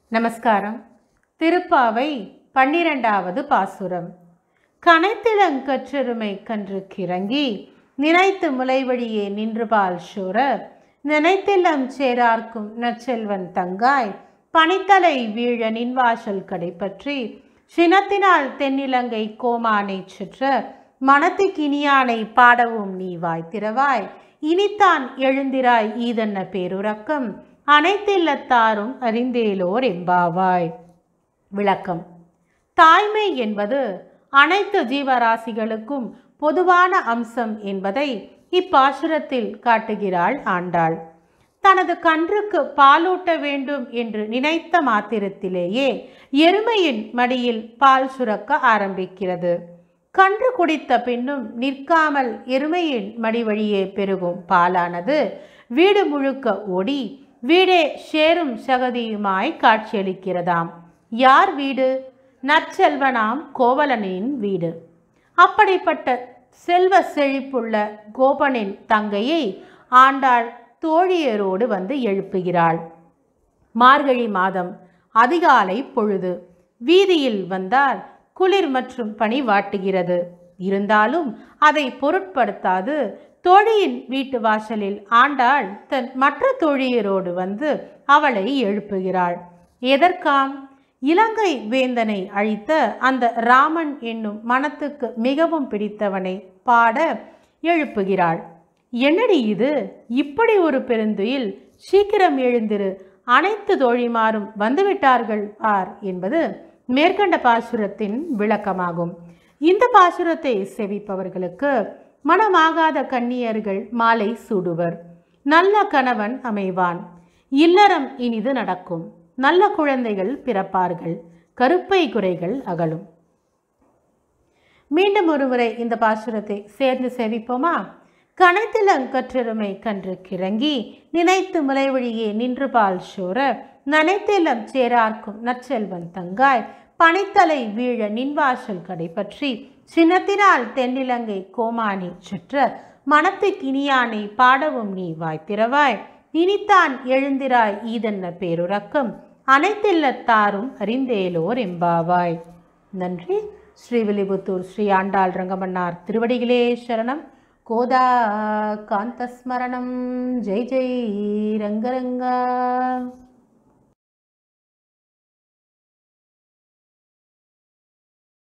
நமஸ்காரம். திருப்பாவை 12வது பாசுரம். கனைத்திலங்கற்றெருமை கன்று கிறங்கி நினைத்து முளைவழியே நின்றுபால் சோர நினைத்தில்லம் சேரார்க்கும் நற்செல்வன் தங்காய் பனித்தலை வீழ நின்வாசல் கடைப்பற்றி சினத்தினால் தென்னிலங்கை கோமானை சுற்ற மனத்திக்கினியானை பாடவும் நீ வாய்த்திரவாய் இனித்தான் எழுந்திராய் ஈதன்ன பேருறக்கம் அனைத்தில்லத்தாரும் அறிந்தேலோர் எம்பாவாய். விளக்கம். தாய்மை என்பது அனைத்து ஜீவராசிகளுக்கும் பொதுவான அம்சம் என்பதை இப்பாசுரத்தில் காட்டுகிறாள் ஆண்டாள். தனது கன்றுக்கு பாலூட்ட வேண்டும் என்று நினைத்த மாத்திரத்திலேயே எருமையின் மடியில் பால் சுரக்க ஆரம்பிக்கிறது. கன்று குடித்த பின்னும் நிற்காமல் எருமையின் மடி வழியே பெருகும் பாலானது வீடு முழுக்க ஓடி வீடே சேரும் சகதியுமாய் காட்சியளிக்கிறதாம். யார் வீடு? நற்செல்வனாம் கோவலனின் வீடு. அப்படிப்பட்ட செல்வ செழிப்புள்ள கோபனின் தங்கையை ஆண்டாள் தோழியரோடு வந்து எழுப்புகிறாள். மார்கழி மாதம் அதிகாலை பொழுது. வீதியில் வந்தால் குளிர் மற்றும் பனி வாட்டுகிறது. இருந்தாலும் அதை பொருட்படுத்தாது தோழியின் வீட்டு வாசலில் ஆண்டாள் தன் மற்ற தோழியரோடு வந்து அவளை எழுப்புகிறாள். எதற்காம்? இலங்கை வேந்தனை அழித்த அந்த ராமன் என்னும் மனத்துக்கு மிகவும் பிடித்தவனை பாட எழுப்புகிறாள். என்னடி இது? இப்படி ஒரு பெருந்துயில், சீக்கிரம் எழுந்திரு, அனைத்து தோழிமாரும் வந்துவிட்டார்கள் பார் என்பது மேற்கண்ட பாசுரத்தின் விளக்கமாகும். இந்த பாசுரத்தை செவிப்பவர்களுக்கு மனமாகாத கன்னியர்கள் மாலை சூடுவர். நல்ல கணவன் அமைவான். இல்லறம் இனிது நடக்கும். நல்ல குழந்தைகள் பிறப்பார்கள். கருப்பை குறைகள் அகலும். மீண்டும் ஒருமுறை இந்த பாசுரத்தை சேர்ந்து சேவிப்போமா? கனைத்திலங்கற்றெருமை கன்று கிறங்கி நினைத்து முளைவழியே நின்று பால் சோர நனைத்திலம் சேரார்க்கும் நற்செல்வன் தங்காய் பனித்தலை வீழ நின்வாசல் கடைப்பற்றி சினத்தினால் தென்னிலங்கை கோமானி சுற்ற மனத்துக்கினியானை பாடவும் நீ வாய்த்திரவாய் இனித்தான் எழுந்திராய் ஈதன்ன பேருறக்கம் அனைத்தில்லத்தாரும் அறிந்தேலோர் எம்பாவாய். நன்றி. ஸ்ரீவில்லிபுத்தூர் ஸ்ரீ ஆண்டாள் ரங்கமன்னார் திருவடிகளே சரணம். கோதா காந்தஸ்மரணம். ஜெய் ஜெய் ரங்கரங்கா.